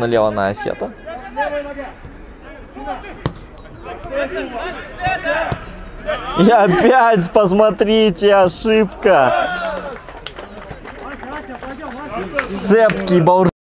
налево на Осету. И опять, посмотрите, ошибка. Цепкий Бауржан.